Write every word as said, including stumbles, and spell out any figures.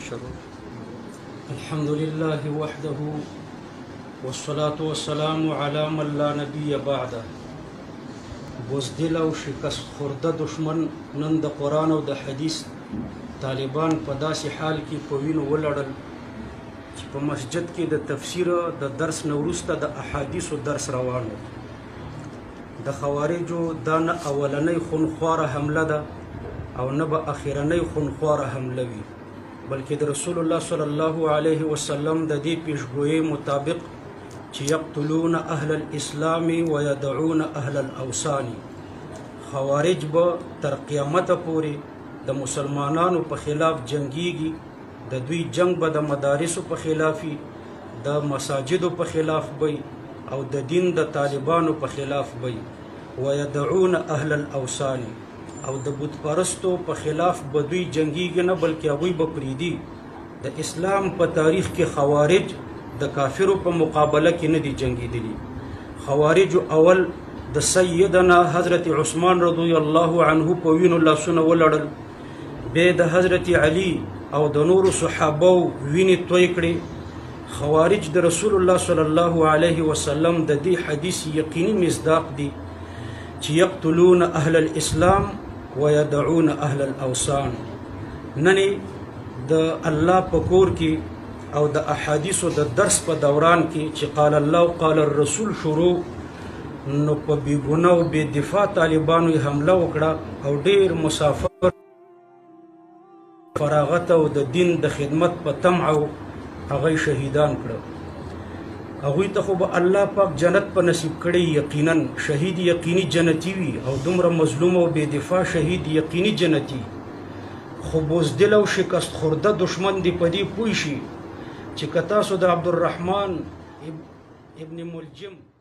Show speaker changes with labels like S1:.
S1: شروع
S2: الحمد لله وحده والصلاة والسلام على من لا نبي بعده. بزدل او شکست خورده دشمن نن د قرآن او د حدیث طالبان په داسې حال کې په وینو ولړل چې په مسجد کې د تفسیر د درس نه وروسته د احادیثو درس روان و. د خوارجو دا نه اولنۍ خونخواره حمله ده او نه به اخرنۍ خونخواره حمله وي، بلکې د رسول الله صلی الله علیه وسلم د دې پیشګویۍ مطابق چې یقتلون اهل الاسلام ويدعون اهل الاوثان، خوارج به تر قیامت پورې د مسلمانانو په خلاف جنگیږي. د دوی جنگ به د مدارسو په خلافي، د مساجدو په خلاف وي او د دین د طالبانو په خلاف وي. ويدعون اهل الاوثان، او د بت پرستو په خلاف به دوی جنگیږي نه، بلکې هغوی به پریدي. د اسلام په تاریخ کې خوارج د کافرو په مقابله کې نه دي جنگیدلي. خوارج اول د سیدنا حضرت عثمان رضی الله عنه په وینو لاسونه ولړل، بیا د حضرت علی او د نورو صحابو وینې توی کړې. خوارج د رسول الله صلی الله علیه وسلم د دې حدیث یقیني مصداق دي چې یقتلون اهل الاسلام ويدعون اهل الاوثان. نن د الله په کور کې او د احادیثو د درس په دوران کې چې قال الله قال الرسول شروع، نو په بیګونه او بې دفاع طالبانو یې حمله وکړه او ډېر مسافر فراغت او د دین د خدمت په طمع هغه شهیدان کړه. هغوی ته خو به الله پاک جنت په نصیب کړی، یقینا شهید یقیني جنتی وي، او دومره مظلوم او بې دفاع شهید یقیني جنتی. خو بزدل او شکست خورده دشمن دی په دې پوه شي چې که تاسو د عبدالرحمن ابن ملجم